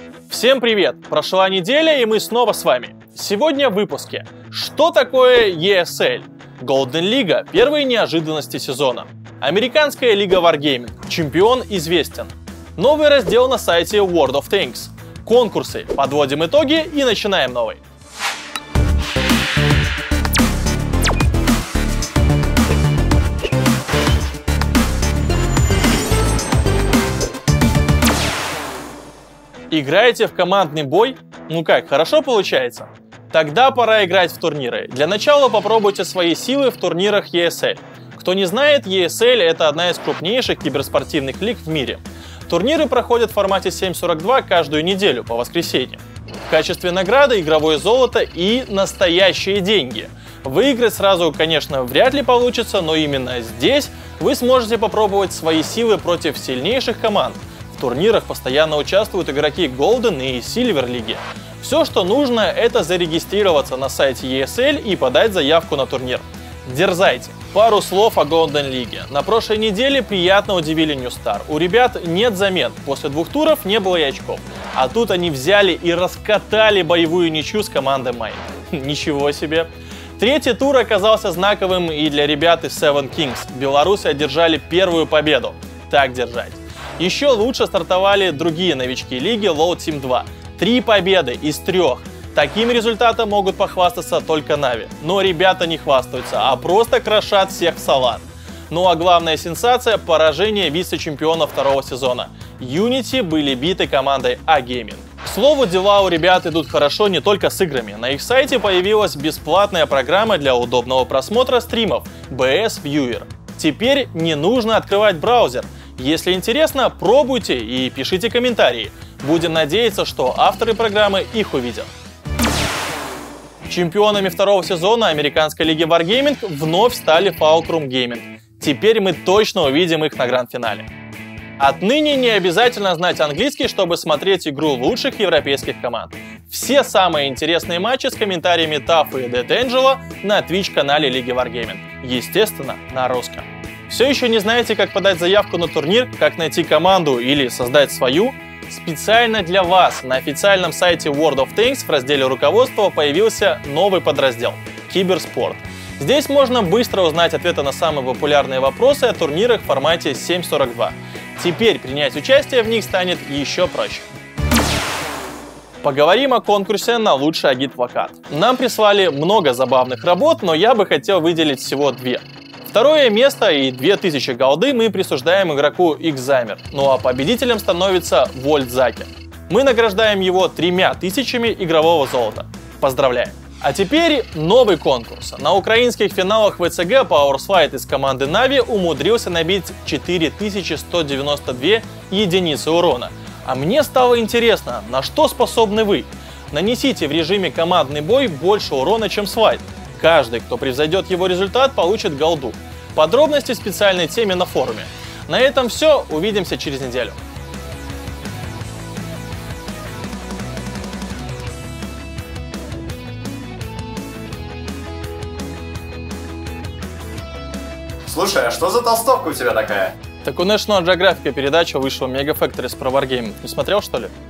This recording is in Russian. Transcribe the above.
Всем привет! Прошла неделя, и мы снова с вами. Сегодня в выпуске. Что такое ESL? Golden League – первые неожиданности сезона. Американская лига Wargaming. Чемпион известен. Новый раздел на сайте World of Tanks. Конкурсы. Подводим итоги и начинаем новый. Играете в командный бой? Ну как, хорошо получается? Тогда пора играть в турниры. Для начала попробуйте свои силы в турнирах ESL. Кто не знает, ESL — это одна из крупнейших киберспортивных лиг в мире. Турниры проходят в формате 7/42 каждую неделю по воскресеньям. В качестве награды игровое золото и настоящие деньги. Выиграть сразу, конечно, вряд ли получится, но именно здесь вы сможете попробовать свои силы против сильнейших команд. В турнирах постоянно участвуют игроки Golden и Silver лиги. Все, что нужно, это зарегистрироваться на сайте ESL и подать заявку на турнир. Дерзайте! Пару слов о Golden League. На прошлой неделе приятно удивили New Star. У ребят нет замен, после 2 туров не было и очков. А тут они взяли и раскатали боевую ничью с командой Майн. Ничего себе! Третий тур оказался знаковым и для ребят из Seven Kings. Белорусы одержали первую победу. Так держать. Еще лучше стартовали другие новички лиги Low Team 2. 3 победы из 3. Таким результатом могут похвастаться только Na'Vi. Но ребята не хвастаются, а просто крошат всех в салат. Ну а главная сенсация – поражение вице-чемпиона второго сезона. Unity были биты командой A-Gaming. К слову, дела у ребят идут хорошо не только с играми. На их сайте появилась бесплатная программа для удобного просмотра стримов BS Viewer. Теперь не нужно открывать браузер. Если интересно, пробуйте и пишите комментарии. Будем надеяться, что авторы программы их увидят. Чемпионами второго сезона американской лиги Wargaming вновь стали Fulcrum Gaming. Теперь мы точно увидим их на гранд-финале. Отныне не обязательно знать английский, чтобы смотреть игру лучших европейских команд. Все самые интересные матчи с комментариями TUF и Dead Angel на Twitch-канале Лиги Wargaming. Естественно, на русском. Все еще не знаете, как подать заявку на турнир, как найти команду или создать свою? Специально для вас на официальном сайте World of Tanks в разделе руководства появился новый подраздел – Киберспорт. Здесь можно быстро узнать ответы на самые популярные вопросы о турнирах в формате 7/42. Теперь принять участие в них станет еще проще. Поговорим о конкурсе на лучший агит-плакат. Нам прислали много забавных работ, но я бы хотел выделить всего 2. Второе место и 2000 голды мы присуждаем игроку Xamer, ну а победителем становится Вольтзаки. Мы награждаем его 3000 игрового золота. Поздравляем! А теперь новый конкурс. На украинских финалах ВЦГ Powersfight из команды Na'Vi умудрился набить 4192 единицы урона. А мне стало интересно, на что способны вы? Нанесите в режиме командный бой больше урона, чем Свайт. Каждый, кто превзойдет его результат, получит голду. Подробности в специальной теме на форуме. На этом все, увидимся через неделю. Слушай, а что за толстовка у тебя такая? Так у National Geographic передача вышла Mega Factories про Wargaming. Не смотрел, что ли?